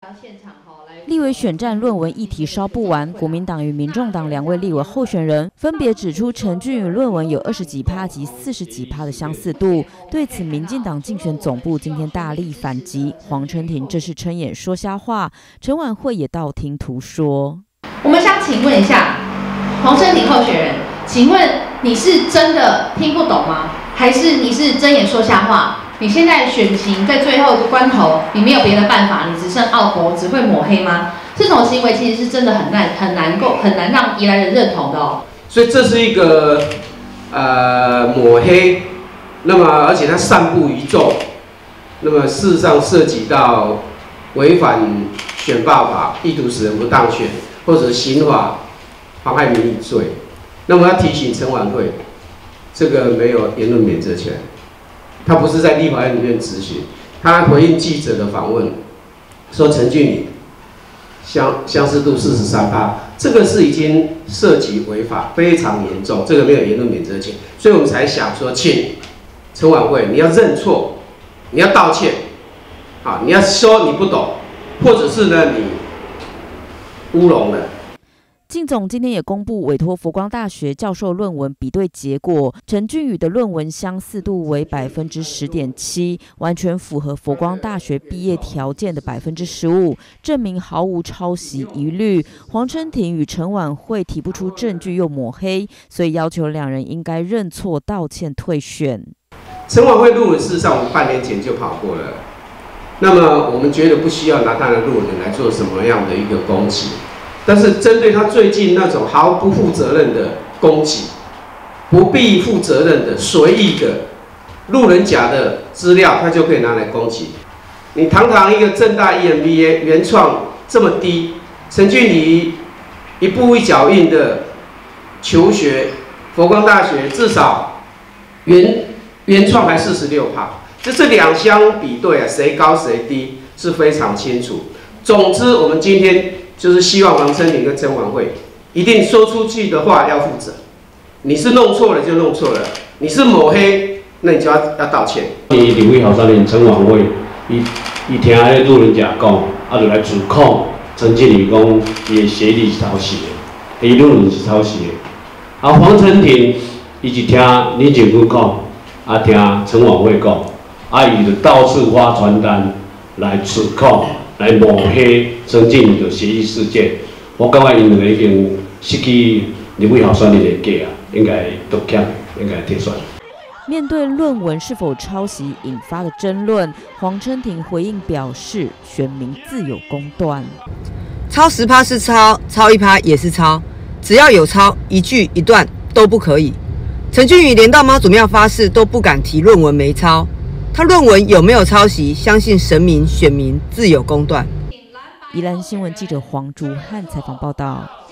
立委选战论文议题烧不完，国民党与民众党2位立委候选人分别指出陈俊宇论文有20几%及40几%的相似度。对此，民进党竞选总部今天大力反击，黄春庭这是睁眼说瞎话，陈婉慧也道听途说。 我们想请问一下黄春庭候选人，请问你是真的听不懂吗？还是你是睁眼说瞎话？你现在选情在最后一个关头，你没有别的办法，你只剩傲国，只会抹黑吗？这种行为其实是真的很难让宜兰人认同的哦。 所以这是一个抹黑，那么而且它散布于众，那么事实上涉及到违反选罢法、意图使人不当选，或者刑法妨害名誉罪。那么要提醒陈婉慧，这个没有言论免责权。他不是在立法院里面质询，他回应记者的访问，说陈俊宇相似度43%，这个是已经涉及违法，非常严重，这个没有言论免责权，所以我们才想说，请陈婉慧你要认错，你要道歉，啊，你要说你不懂，或者是呢你乌龙了。 靳总今天也公布委托佛光大学教授论文比对结果，陈俊宇的论文相似度为10.7%，完全符合佛光大学毕业条件的15%，证明毫无抄袭疑虑。黄春庭与陈婉慧提不出证据又抹黑，所以要求两人应该认错道歉退选。 陈婉慧论文事实上我们半年前就跑过了，那么我们觉得不需要拿他的论文来做什么样的一个攻击。但是针对他最近那种毫不负责任的攻击，不必负责任的随意的路人甲的资料，他就可以拿来攻击。你堂堂一个政大 EMBA 原创这么低，陈俊宇一步一脚印的求学，佛光大学至少原创还46%，就这两相比对啊，谁高谁低是非常清楚。总之，我们今天就是希望黄春庭跟陈婉慧一定说出去的话要负责。你是弄错了就弄错了，你是抹黑，那你就要道歉。 立委候选人陈婉慧，伊听迄路人甲讲，就来指控陈俊宇讲伊的学历是抄袭的，伊论文是抄袭的。黄春庭伊是听李政府讲，听陈婉慧讲，伊就到处发传单来指控。来抹黑陈俊宇的学历事件，我感觉因两个已经失去立委候选人的价啊，应该道歉，应该退选。 面对论文是否抄袭引发的争论，黄春庭回应表示，选民自有公断。 抄10%是抄，抄1%也是抄，只要有抄，一句一段都不可以。陈俊宇连到妈祖庙发誓都不敢提论文没抄。他论文有没有抄袭？相信神明、选民自有公断。 宜兰新闻记者黄竹汉采访报道。